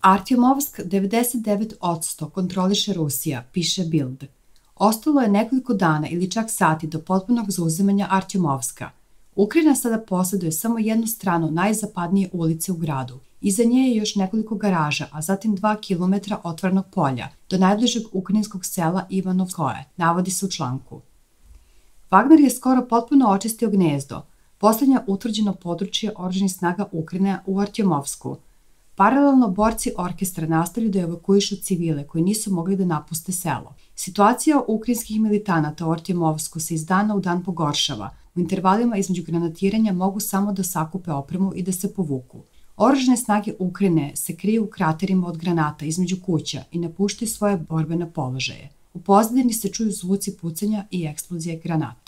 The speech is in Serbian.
Artjomovsk 99% kontroliše Rusija, piše Bild. Ostalo je nekoliko dana ili čak sati do potpunog zauzimanja Artjomovska. Ukrajina sada posjeduje samo jednu stranu najzapadnije ulice u gradu. Iza nje je još nekoliko garaža, a zatim 2 kilometra otvorenog polja do najbližeg ukrajinskog sela Ivanovskoje, navodi se u članku. Wagner je skoro potpuno očistio gnezdo, posljednje utvrđeno područje oružanih snaga Ukrajine u Artjomovsku. Paralelno borci orkestra nastavljaju da evakuišu civile koji nisu mogli da napuste selo. Situacija ukrajinskih militanata u Artjomovsku se iz dana u dan pogoršava. U intervalima između granatiranja mogu samo da sakupe opremu i da se povuku. Oružane snage Ukrajine se kriju u kraterima od granata između kuća i napuštaju svoje borbene položaje. U pozadini se čuju zvuci pucanja i eksplozije granata.